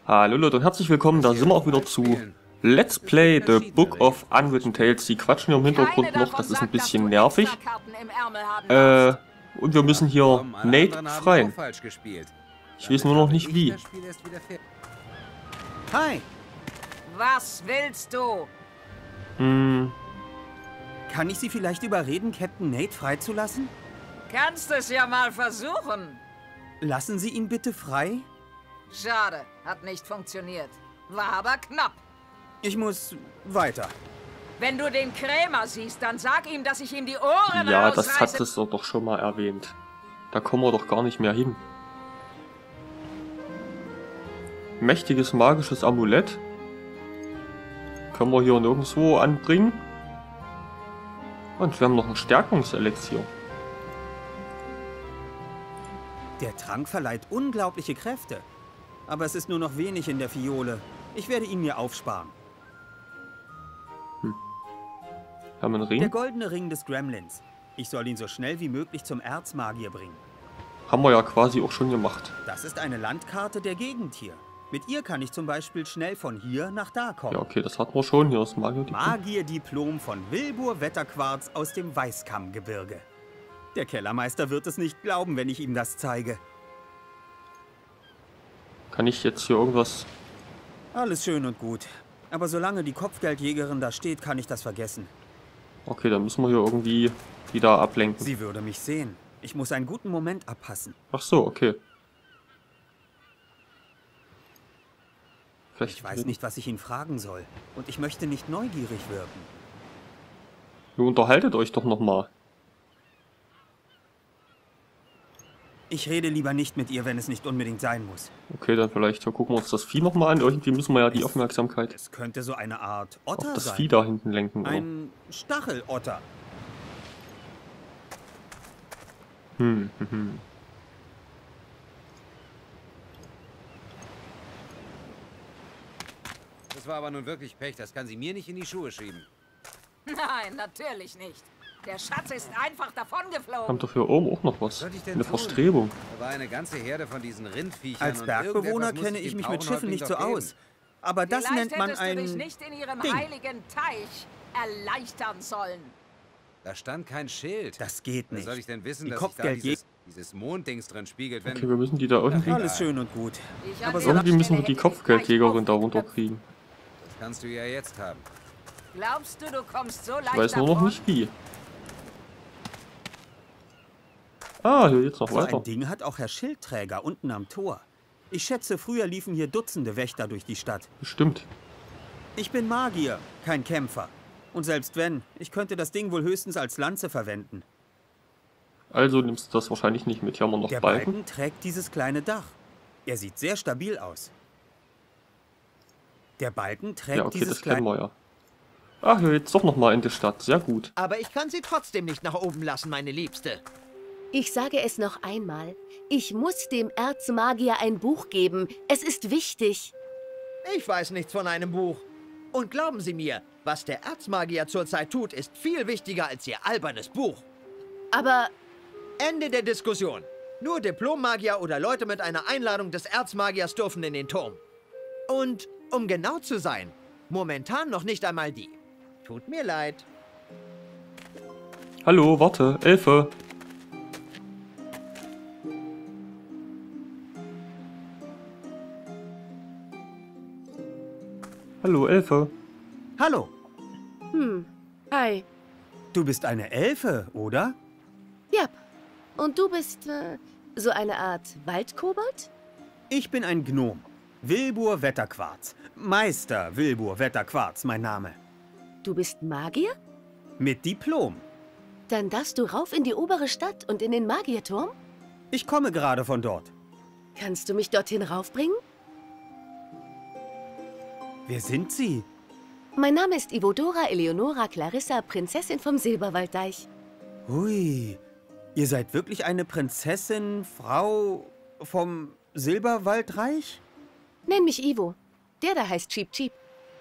Hallo Leute und herzlich willkommen, da sind wir auch wieder zu Let's Play The Book of Unwritten Tales. Die quatschen hier im Hintergrund noch, das ist ein bisschen nervig. Und wir müssen hier Nate befreien. Ich weiß nur noch nicht wie. Hi! Was willst du? Kann ich Sie vielleicht überreden, Captain Nate freizulassen? Kannst es ja mal versuchen. Lassen Sie ihn bitte frei? Schade, hat nicht funktioniert. War aber knapp. Ich muss weiter. Wenn du den Krämer siehst, dann sag ihm, dass ich ihm die Ohren Ja, rausreiße. das hat es doch schon mal erwähnt. Da kommen wir doch gar nicht mehr hin. Mächtiges magisches Amulett. Können wir hier nirgendwo anbringen. Und wir haben noch ein Stärkungselixier. Der Trank verleiht unglaubliche Kräfte. Aber es ist nur noch wenig in der Fiole. Ich werde ihn mir aufsparen. Haben wir einen Ring? Der goldene Ring des Gremlins. Ich soll ihn so schnell wie möglich zum Erzmagier bringen. Haben wir ja quasi auch schon gemacht. Das ist eine Landkarte der Gegend hier. Mit ihr kann ich zum Beispiel schnell von hier nach da kommen. Ja, okay, das hatten wir schon. Hier ist Magier-Diplom. Magier-Diplom von Wilbur Wetterquarz aus dem Weißkammgebirge. Der Kellermeister wird es nicht glauben, wenn ich ihm das zeige. Kann ich jetzt hier irgendwas... Alles schön und gut. Aber solange die Kopfgeldjägerin da steht, kann ich das vergessen. Okay, dann müssen wir hier irgendwie die da ablenken. Sie würde mich sehen. Ich muss einen guten Moment abpassen. Ach so, okay. Vielleicht Ich weiß nicht, was ich ihn fragen soll. Und ich möchte nicht neugierig wirken. Ihr unterhaltet euch doch nochmal. Ich rede lieber nicht mit ihr, wenn es nicht unbedingt sein muss. Okay, dann vielleicht gucken wir uns das Vieh nochmal an. Irgendwie müssen wir ja die Aufmerksamkeit Es könnte so eine Art auf Otter das sein. Vieh da hinten lenken. Oder? Ein Stachelotter. Das war aber nun wirklich Pech, das kann sie mir nicht in die Schuhe schieben. Nein, natürlich nicht. Der Schatz ist einfach davongeflogen. Kommt doch hier oben auch noch was. Was soll ich denn Eine tun? Verstrebung. Da war eine ganze Herde von diesen Rindviechern. Als und Bergbewohner irgendetwas muss kenne ich dem mich mit Schiffen Tauchenhäuptling nicht so doch geben. aus. Aber das Vielleicht nennt man hättest du dich ein nicht in ihrem Ding. heiligen Teich erleichtern sollen. Da stand kein Schild. Das geht Wie nicht. soll ich denn wissen, Die dass sich da Kopfgeldjäger... dieses Monddings drin spiegelt, wenn... Okay, wir müssen die da irgendwie... Alles schön und gut. Ich Aber an so ihrer Irgendwie müssen wir Stelle die hätte ich Kopfgeldjägerin gleich da aufgeknüpft. runterkriegen. Das kannst du ja jetzt haben. Glaubst du, du kommst so leicht Ich weiß nur noch davon? nicht wie. Ah, hier geht's noch So weiter. ein Ding hat auch Herr Schildträger unten am Tor. Ich schätze, früher liefen hier Dutzende Wächter durch die Stadt. Bestimmt. Ich bin Magier, kein Kämpfer. Und selbst wenn, ich könnte das Ding wohl höchstens als Lanze verwenden. Also nimmst du das wahrscheinlich nicht mit. Hier haben wir noch Der Balken. Balken trägt dieses kleine Dach. Er sieht sehr stabil aus. Der Balken trägt Ja, okay, dieses das kennen kleine... wir ja. Ach, hier geht's doch nochmal in die Stadt. Sehr gut. Aber ich kann sie trotzdem nicht nach oben lassen, meine Liebste. Ich sage es noch einmal. Ich muss dem Erzmagier ein Buch geben. Es ist wichtig. Ich weiß nichts von einem Buch. Und glauben Sie mir, was der Erzmagier zurzeit tut, ist viel wichtiger als Ihr albernes Buch. Aber Ende der Diskussion. Nur Diplommagier oder Leute mit einer Einladung des Erzmagiers dürfen in den Turm. Und, um genau zu sein, momentan noch nicht einmal die. Tut mir leid. Hallo, warte. Elfe. Hallo, Elfe. Hallo, hi. du bist eine Elfe, oder? Ja. Und du bist so eine Art Waldkobold? Ich bin ein Gnom. Wilbur Wetterquarz. Meister Wilbur Wetterquarz, mein Name. Du bist Magier? Mit Diplom. Dann darfst du rauf in die obere Stadt und in den Magierturm? Ich komme gerade von dort. Kannst du mich dorthin raufbringen? Wer sind Sie? Mein Name ist Ivodora Eleonora Clarissa, Prinzessin vom Silberwalddeich. Hui, ihr seid wirklich eine Prinzessin, Frau vom Silberwaldreich? Nenn mich Ivo. Der da heißt Cheep Cheep.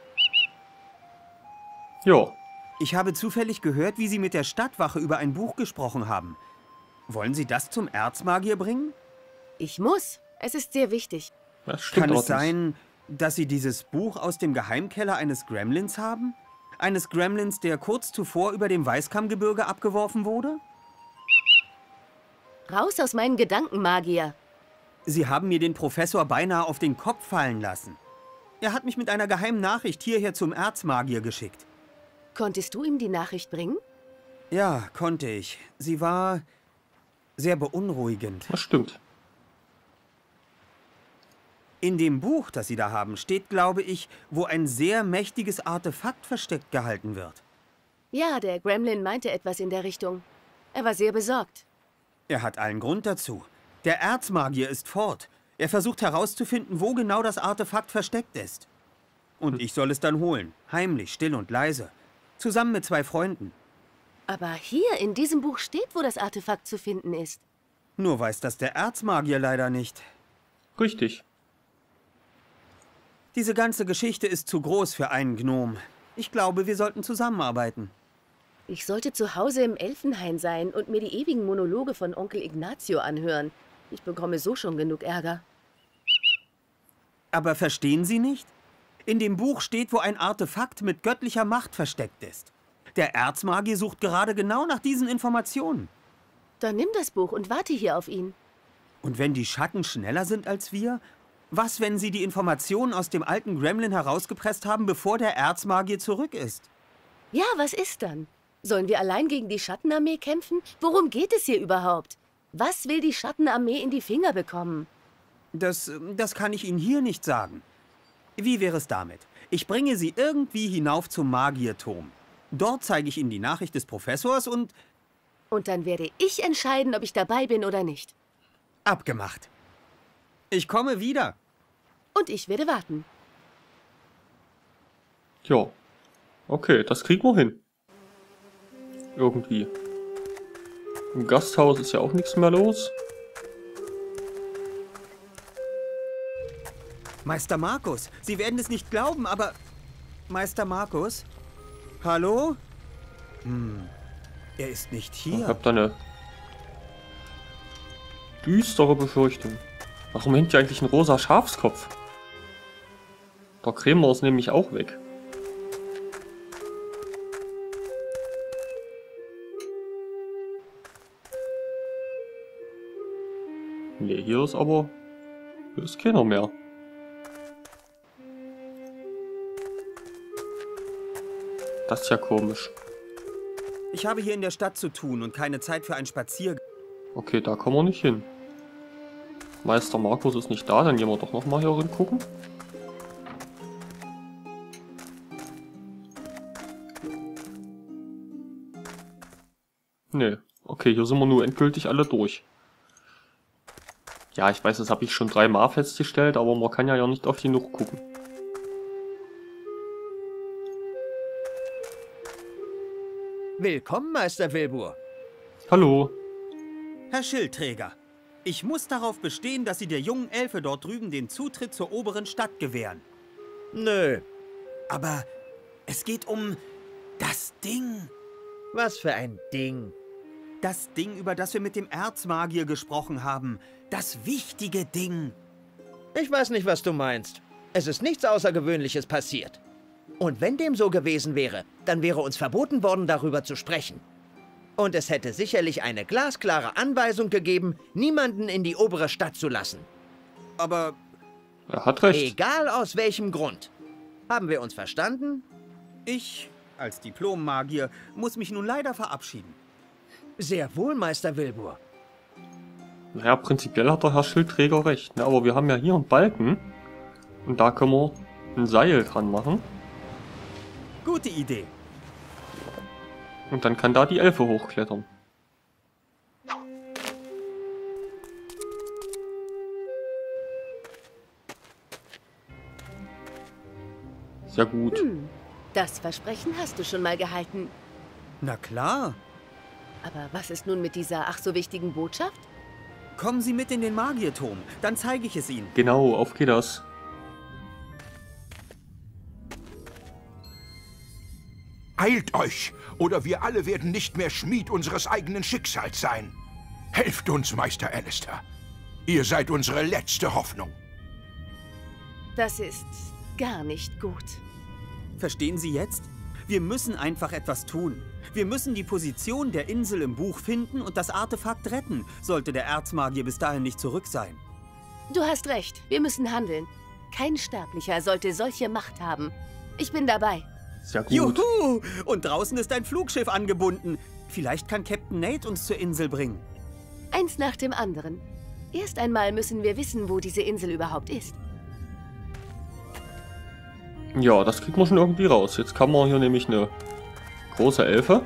Ja. Ich habe zufällig gehört, wie Sie mit der Stadtwache über ein Buch gesprochen haben. Wollen Sie das zum Erzmagier bringen? Ich muss. Es ist sehr wichtig. Das stimmt Kann es allerdings. sein, dass Sie dieses Buch aus dem Geheimkeller eines Gremlins haben? Eines Gremlins, der kurz zuvor über dem Weißkammgebirge abgeworfen wurde? Raus aus meinen Gedanken, Magier. Sie haben mir den Professor beinahe auf den Kopf fallen lassen. Er hat mich mit einer geheimen Nachricht hierher zum Erzmagier geschickt. Konntest du ihm die Nachricht bringen? Ja, konnte ich. Sie war sehr beunruhigend. Das stimmt. In dem Buch, das Sie da haben, steht, glaube ich, wo ein sehr mächtiges Artefakt versteckt gehalten wird. Ja, der Gremlin meinte etwas in der Richtung. Er war sehr besorgt. Er hat allen Grund dazu. Der Erzmagier ist fort. Er versucht herauszufinden, wo genau das Artefakt versteckt ist. Und ich soll es dann holen. Heimlich, still und leise. Zusammen mit 2 Freunden. Aber hier in diesem Buch steht, wo das Artefakt zu finden ist. Nur weiß das der Erzmagier leider nicht. Richtig. Diese ganze Geschichte ist zu groß für einen Gnom. Ich glaube, wir sollten zusammenarbeiten. Ich sollte zu Hause im Elfenhain sein und mir die ewigen Monologe von Onkel Ignacio anhören. Ich bekomme so schon genug Ärger. Aber verstehen Sie nicht? In dem Buch steht, wo ein Artefakt mit göttlicher Macht versteckt ist. Der Erzmagier sucht gerade genau nach diesen Informationen. Dann nimm das Buch und warte hier auf ihn. Und wenn die Schatten schneller sind als wir? Was, wenn sie die Informationen aus dem alten Gremlin herausgepresst haben, bevor der Erzmagier zurück ist? Ja, was ist dann? Sollen wir allein gegen die Schattenarmee kämpfen? Worum geht es hier überhaupt? Was will die Schattenarmee in die Finger bekommen? Das kann ich Ihnen hier nicht sagen. Wie wäre es damit? Ich bringe Sie irgendwie hinauf zum Magierturm. Dort zeige ich Ihnen die Nachricht des Professors und... Und dann werde ich entscheiden, ob ich dabei bin oder nicht. Abgemacht. Ich komme wieder. Und ich werde warten. Ja. Okay, das kriegen wir hin. Irgendwie. Im Gasthaus ist ja auch nichts mehr los. Meister Markus, Sie werden es nicht glauben, aber... Meister Markus? Hallo? Er ist nicht Ich hier. habe da eine düstere Befürchtung. Warum hängt hier eigentlich ein rosa Schafskopf? Da kriegen wir es nämlich auch weg. Ne, hier ist aber... Hier ist keiner mehr. Das ist ja komisch. Ich habe hier in der Stadt zu tun und keine Zeit für einen Spaziergang. Okay, da kommen wir nicht hin. Meister Markus ist nicht da, dann gehen wir doch nochmal hier rein gucken. Nee, okay, hier sind wir nur endgültig alle durch. Ja, ich weiß, das habe ich schon 3-mal festgestellt, aber man kann ja nicht oft genug gucken. Willkommen, Meister Wilbur. Hallo. Herr Schildträger, ich muss darauf bestehen, dass Sie der jungen Elfe dort drüben den Zutritt zur oberen Stadt gewähren. Nö. Aber es geht um das Ding. Was für ein Ding. Das Ding, über das wir mit dem Erzmagier gesprochen haben. Das wichtige Ding. Ich weiß nicht, was du meinst. Es ist nichts Außergewöhnliches passiert. Und wenn dem so gewesen wäre, dann wäre uns verboten worden, darüber zu sprechen. Und es hätte sicherlich eine glasklare Anweisung gegeben, niemanden in die obere Stadt zu lassen. Aber Er hat recht. Egal aus welchem Grund. Haben wir uns verstanden? ich, als Diplom-Magier, muss mich nun leider verabschieden. Sehr wohl, Meister Wilbur. Naja, prinzipiell hat der Herr Schildträger recht, ne? Aber wir haben ja hier einen Balken. Und da können wir ein Seil dran machen. Gute Idee. Und dann kann da die Elfe hochklettern. Sehr gut. Das Versprechen hast du schon mal gehalten. Na klar. Aber was ist nun mit dieser ach so wichtigen Botschaft? Kommen Sie mit in den Magierturm, dann zeige ich es Ihnen. Genau, auf geht das. Eilt euch, oder wir alle werden nicht mehr Schmied unseres eigenen Schicksals sein. Helft uns, Meister Alistair. Ihr seid unsere letzte Hoffnung. Das ist gar nicht gut. Verstehen Sie jetzt? Wir müssen einfach etwas tun. Wir müssen die Position der Insel im Buch finden und das Artefakt retten, sollte der Erzmagier bis dahin nicht zurück sein. Du hast recht, wir müssen handeln. Kein Sterblicher sollte solche Macht haben. Ich bin dabei. Sehr gut. Juhu! Und draußen ist ein Flugschiff angebunden. Vielleicht kann Captain Nate uns zur Insel bringen. Eins nach dem anderen. Erst einmal müssen wir wissen, wo diese Insel überhaupt ist. Ja, das kriegt man schon irgendwie raus. Jetzt kann man hier nämlich eine große Elfe.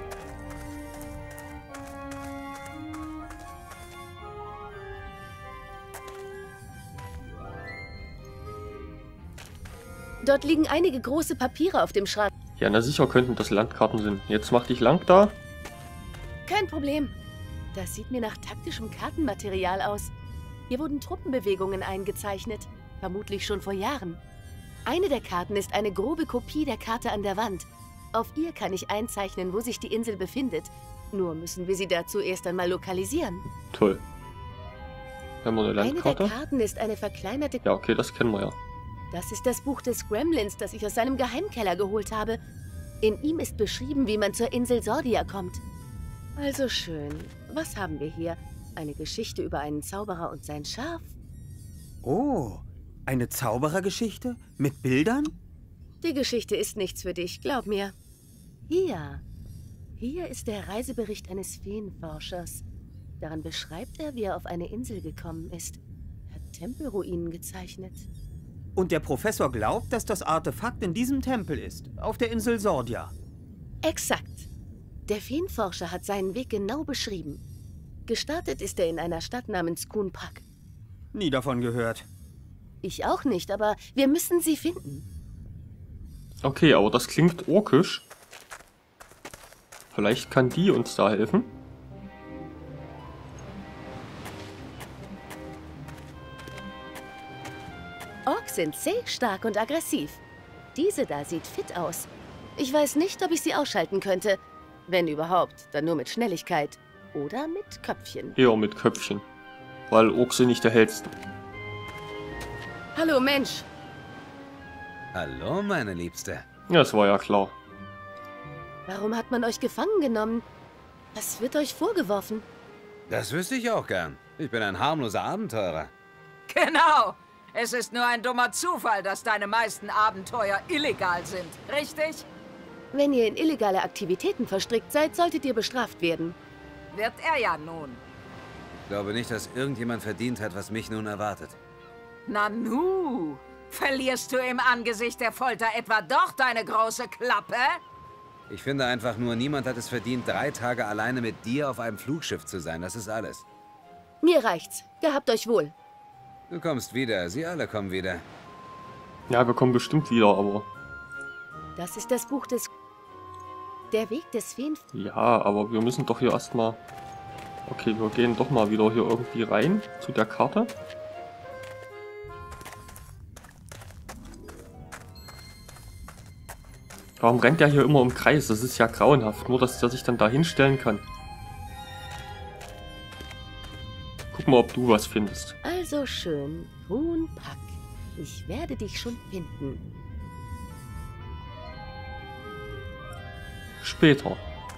Dort liegen einige große Papiere auf dem Schrank. Ja, na sicher könnten das Landkarten sein. Jetzt mach dich lang da. Kein Problem. Das sieht mir nach taktischem Kartenmaterial aus. Hier wurden Truppenbewegungen eingezeichnet. Vermutlich schon vor Jahren. Eine der Karten ist eine grobe Kopie der Karte an der Wand. Auf ihr kann ich einzeichnen, wo sich die Insel befindet. Nur müssen wir sie dazu erst einmal lokalisieren. Toll. Haben wir eine Eine Landkarte? der Karten ist eine verkleinerte... Ja, okay, das kennen wir ja. Das ist das Buch des Gremlins, das ich aus seinem Geheimkeller geholt habe. In ihm ist beschrieben, wie man zur Insel Sordia kommt. Also schön. Was haben wir hier? Eine Geschichte über einen Zauberer und sein Schaf? Oh, eine Zauberergeschichte? Mit Bildern? Die Geschichte ist nichts für dich, glaub mir. Hier ist der Reisebericht eines Feenforschers. Daran beschreibt er, wie er auf eine Insel gekommen ist. Er hat Tempelruinen gezeichnet. Und der Professor glaubt, dass das Artefakt in diesem Tempel ist, auf der Insel Sordia. Exakt. Der Feenforscher hat seinen Weg genau beschrieben. Gestartet ist er in einer Stadt namens Khoonpak. Nie davon gehört. Ich auch nicht, aber wir müssen sie finden. Okay, aber das klingt orkisch. Vielleicht kann die uns da helfen. Orks sind zäh, stark und aggressiv. Diese da sieht fit aus. Ich weiß nicht, ob ich sie ausschalten könnte. Wenn überhaupt, dann nur mit Schnelligkeit. Oder mit Köpfchen. Eher mit Köpfchen. Weil Orks sind nicht der hellste. Hallo, Mensch. Hallo, meine Liebste. Ja, das war ja klar. Warum hat man euch gefangen genommen? Was wird euch vorgeworfen? Das wüsste ich auch gern. Ich bin ein harmloser Abenteurer. Genau. Es ist nur ein dummer Zufall, dass deine meisten Abenteuer illegal sind, richtig? Wenn ihr in illegale Aktivitäten verstrickt seid, solltet ihr bestraft werden. Wird er ja nun. Ich glaube nicht, dass irgendjemand verdient hat, was mich nun erwartet. Nanu, verlierst du im Angesicht der Folter etwa doch deine große Klappe? Ich finde einfach nur, niemand hat es verdient, 3 Tage alleine mit dir auf einem Flugschiff zu sein. Das ist alles. Mir reicht's. Gehabt euch wohl. Du kommst wieder. Sie alle kommen wieder. Ja, wir kommen bestimmt wieder, aber... Das ist das Buch des... Der Weg des Feen... Ja, aber wir müssen doch hier erstmal... Okay, wir gehen doch mal wieder hier irgendwie rein zu der Karte. Warum rennt der hier immer im Kreis? Das ist ja grauenhaft. Nur, dass der sich dann da hinstellen kann. Guck mal, ob du was findest. Also schön. Khoonpak. Ich werde dich schon finden. Später.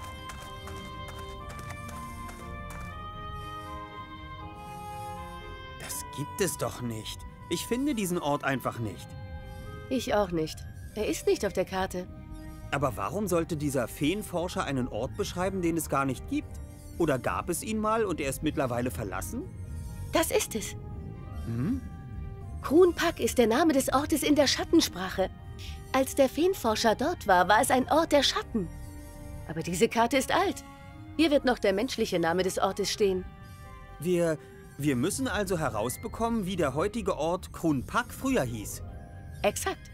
Das gibt es doch nicht. Ich finde diesen Ort einfach nicht. Ich auch nicht. Er ist nicht auf der Karte. Aber warum sollte dieser Feenforscher einen Ort beschreiben, den es gar nicht gibt? Oder gab es ihn mal und er ist mittlerweile verlassen? Das ist es. Khoonpak ist der Name des Ortes in der Schattensprache. Als der Feenforscher dort war, war es ein Ort der Schatten. Aber diese Karte ist alt. Hier wird noch der menschliche Name des Ortes stehen. Wir müssen also herausbekommen, wie der heutige Ort Khoonpak früher hieß. Exakt.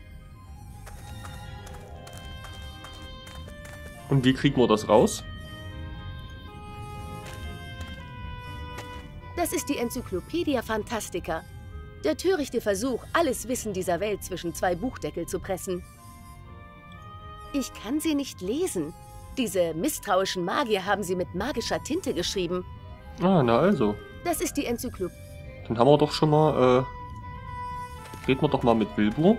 Und wie kriegen wir das raus? Das ist die Enzyklopädia Fantastica. Der törichte Versuch, alles Wissen dieser Welt zwischen 2 Buchdeckel zu pressen. Ich kann sie nicht lesen. Diese misstrauischen Magier haben sie mit magischer Tinte geschrieben. Ah, na also. Das ist die Enzyklopädie. Dann haben wir doch schon mal Reden wir doch mal mit Bilbo.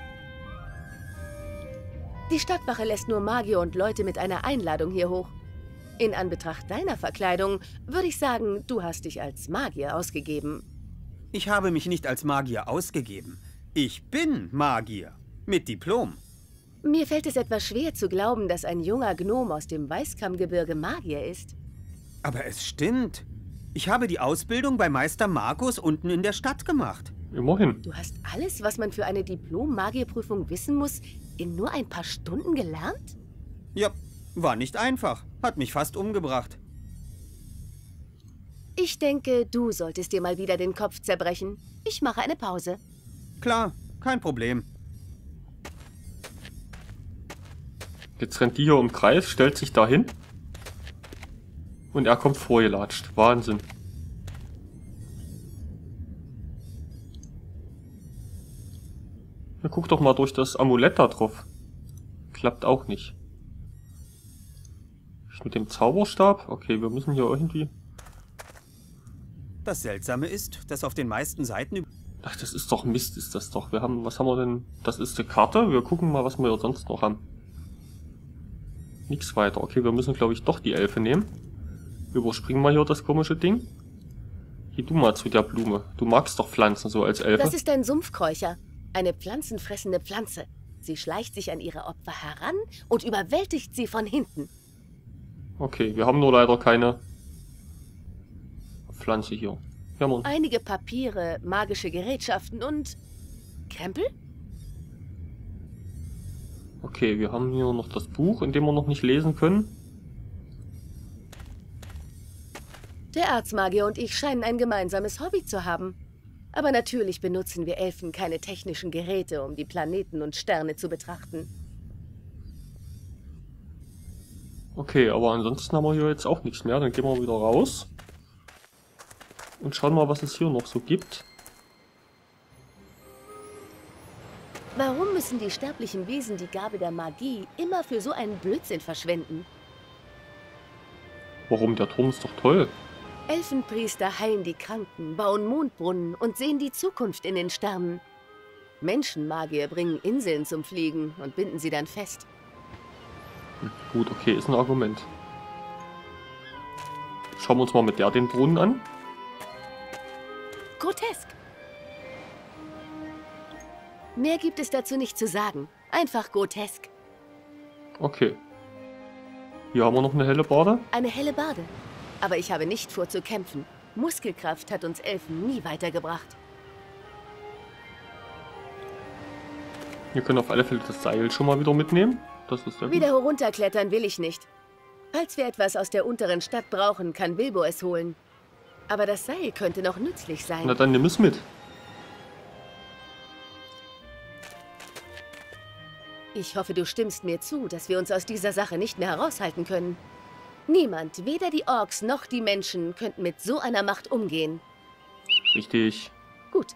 Die Stadtwache lässt nur Magier und Leute mit einer Einladung hier hoch. In Anbetracht deiner Verkleidung würde ich sagen, du hast dich als Magier ausgegeben. Ich habe mich nicht als Magier ausgegeben. Ich bin Magier. Mit Diplom. Mir fällt es etwas schwer zu glauben, dass ein junger Gnom aus dem Weißkammgebirge Magier ist. Aber es stimmt. Ich habe die Ausbildung bei Meister Markus unten in der Stadt gemacht. Immerhin. Du hast alles, was man für eine Diplom-Magierprüfung wissen muss, in nur ein paar Stunden gelernt? Ja, war nicht einfach. Hat mich fast umgebracht. Ich denke, du solltest dir mal wieder den Kopf zerbrechen. Ich mache eine Pause. Klar, kein Problem. Jetzt rennt die hier im Kreis, stellt sich dahin. Und er kommt vorgelatscht. Wahnsinn. Ja, guck doch mal durch das Amulett da drauf. Klappt auch nicht. Mit dem Zauberstab? Okay, wir müssen hier irgendwie... Das Seltsame ist, dass auf den meisten Seiten... Ach, das ist doch Mist, ist das doch. Was haben wir denn? Das ist die Karte. Wir gucken mal, was wir sonst noch haben. Nichts weiter. Okay, wir müssen, glaube ich, doch die Elfe nehmen. Überspringen wir hier das komische Ding. Geh du mal zu der Blume. Du magst doch Pflanzen so als Elfe. Das ist ein Sumpfkräucher. Eine pflanzenfressende Pflanze. Sie schleicht sich an ihre Opfer heran und überwältigt sie von hinten. Okay, wir haben nur leider keine Pflanze hier. Ja, Mann. Einige Papiere, magische Gerätschaften und... Krempel? Okay, wir haben hier noch das Buch, in dem wir noch nicht lesen können. Der Erzmagier und ich scheinen ein gemeinsames Hobby zu haben. Aber natürlich benutzen wir Elfen keine technischen Geräte, um die Planeten und Sterne zu betrachten. Okay, aber ansonsten haben wir hier jetzt auch nichts mehr. Dann gehen wir wieder raus. Und schauen mal, was es hier noch so gibt. Warum müssen die sterblichen Wesen die Gabe der Magie immer für so einen Blödsinn verschwenden? Warum? Der Turm ist doch toll. Elfenpriester heilen die Kranken, bauen Mondbrunnen und sehen die Zukunft in den Sternen. Menschenmagier bringen Inseln zum Fliegen und binden sie dann fest. Gut, okay, ist ein Argument. Schauen wir uns mal mit der den Brunnen an. Grotesk. Mehr gibt es dazu nicht zu sagen. Einfach grotesk. Okay. Hier haben wir noch eine Hellebarde. Eine Hellebarde. Aber ich habe nicht vor zu kämpfen. Muskelkraft hat uns Elfen nie weitergebracht. Wir können auf alle Fälle das Seil schon mal wieder mitnehmen. Das ist sehr gut. Wieder herunterklettern will ich nicht. Falls wir etwas aus der unteren Stadt brauchen, kann Bilbo es holen. Aber das Seil könnte noch nützlich sein. Na dann nimm es mit. Ich hoffe, du stimmst mir zu, dass wir uns aus dieser Sache nicht mehr heraushalten können. Niemand, weder die Orks noch die Menschen, könnten mit so einer Macht umgehen. Richtig. Gut.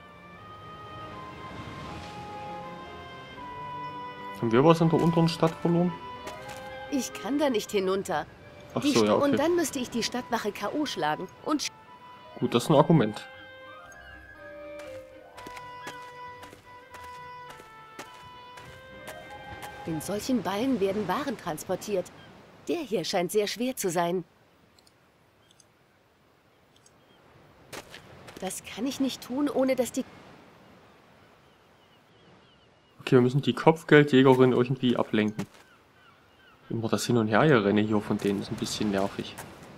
Haben wir was in der unteren Stadt verloren? Ich kann da nicht hinunter. Ach so, ja, okay. Und dann müsste ich die Stadtwache K.O. schlagen. Und Gut, das ist ein Argument. in solchen Ballen werden Waren transportiert. Der hier scheint sehr schwer zu sein. Das kann ich nicht tun, ohne dass die... Okay, wir müssen die Kopfgeldjägerin irgendwie ablenken. Immer das Hin- und Herrennen hier von denen ist ein bisschen nervig.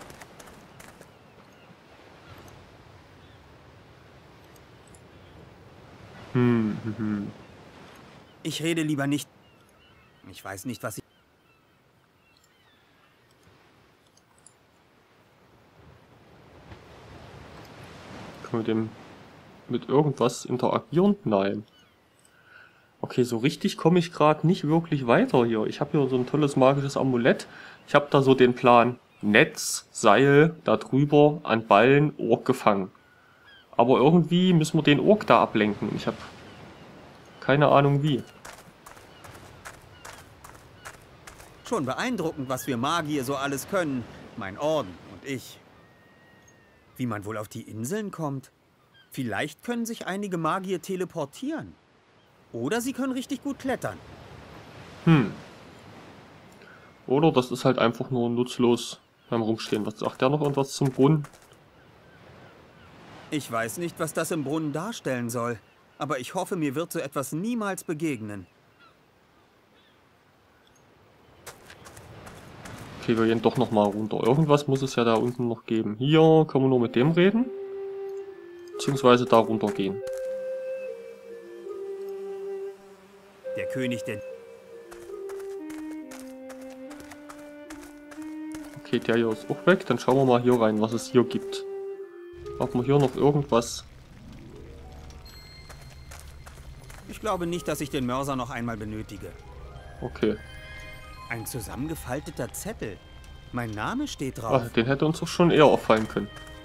Ich rede lieber nicht. Ich weiß nicht, was ich... Können wir dem mit irgendwas interagieren? Nein. Okay, so richtig komme ich gerade nicht wirklich weiter hier. Ich habe hier so ein tolles magisches Amulett. Ich habe da so den Plan. Netz, Seil, da drüber, an Ballen, Ork gefangen. Aber irgendwie müssen wir den Ork da ablenken. Ich habe keine Ahnung wie. Schon beeindruckend, was wir Magier so alles können. Mein Orden und ich. Wie man wohl auf die Inseln kommt? Vielleicht können sich einige Magier teleportieren. Oder sie können richtig gut klettern. Oder das ist halt einfach nur nutzlos beim Rumstehen. Was sagt der noch irgendwas zum Brunnen? Ich weiß nicht, was das im Brunnen darstellen soll. Aber ich hoffe, mir wird so etwas niemals begegnen. Okay, wir gehen doch nochmal runter. Irgendwas muss es ja da unten noch geben. Hier können wir nur mit dem reden. Beziehungsweise da runter gehen. Der König der... Okay, der hier ist auch weg. Dann schauen wir mal hier rein, was es hier gibt. Ob wir hier noch irgendwas... Ich glaube nicht, dass ich den Mörser noch einmal benötige. Okay. Ein zusammengefalteter Zettel. Mein Name steht drauf. Den hätte uns doch schon eher auffallen können.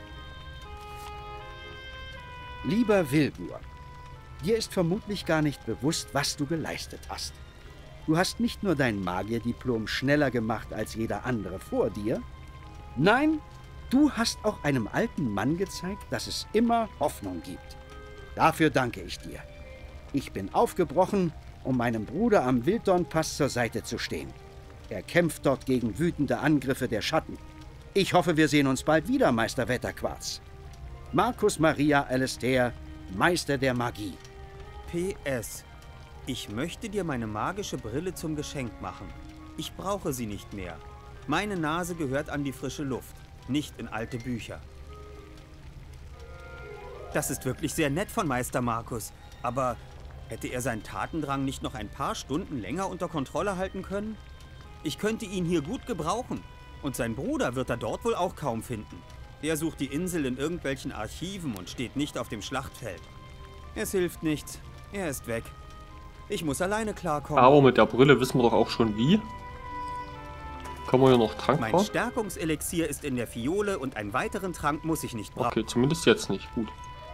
Lieber Wilbur, dir ist vermutlich gar nicht bewusst, was du geleistet hast. Du hast nicht nur dein Magierdiplom schneller gemacht als jeder andere vor dir. Nein, du hast auch einem alten Mann gezeigt, dass es immer Hoffnung gibt. Dafür danke ich dir. Ich bin aufgebrochen, um meinem Bruder am Wilddornpass zur Seite zu stehen. Er kämpft dort gegen wütende Angriffe der Schatten. Ich hoffe, wir sehen uns bald wieder, Meister Wetterquarz. Marcus Maria Alistair, Meister der Magie. PS. Ich möchte dir meine magische Brille zum Geschenk machen. Ich brauche sie nicht mehr. Meine Nase gehört an die frische Luft, nicht in alte Bücher. Das ist wirklich sehr nett von Meister Marcus, aber hätte er seinen Tatendrang nicht noch ein paar Stunden länger unter Kontrolle halten können? Ich könnte ihn hier gut gebrauchen. Und sein Bruder wird er dort wohl auch kaum finden. Er sucht die Insel in irgendwelchen Archiven und steht nicht auf dem Schlachtfeld. Es hilft nichts. Er ist weg. Ich muss alleine klarkommen. Aber mit der Brille wissen wir doch auch schon wie. Kommen wir hier noch Trank Mein raus? Stärkungselixier ist in der Fiole und einen weiteren Trank muss ich nicht brauchen. Okay, zumindest jetzt nicht. Gut.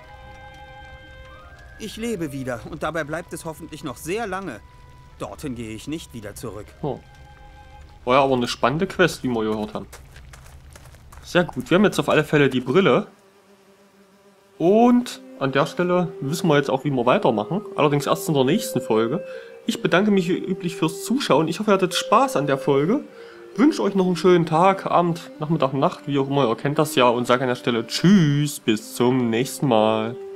Ich lebe wieder und dabei bleibt es hoffentlich noch sehr lange. Dorthin gehe ich nicht wieder zurück. Oh. War ja aber eine spannende Quest, wie wir gehört haben. Sehr gut, wir haben jetzt auf alle Fälle die Brille. Und an der Stelle wissen wir jetzt auch, wie wir weitermachen. Allerdings erst in der nächsten Folge. Ich bedanke mich wie üblich fürs Zuschauen. Ich hoffe, ihr hattet Spaß an der Folge. Wünsche euch noch einen schönen Tag, Abend, Nachmittag, Nacht, wie auch immer. Ihr kennt das ja und sage an der Stelle Tschüss, bis zum nächsten Mal.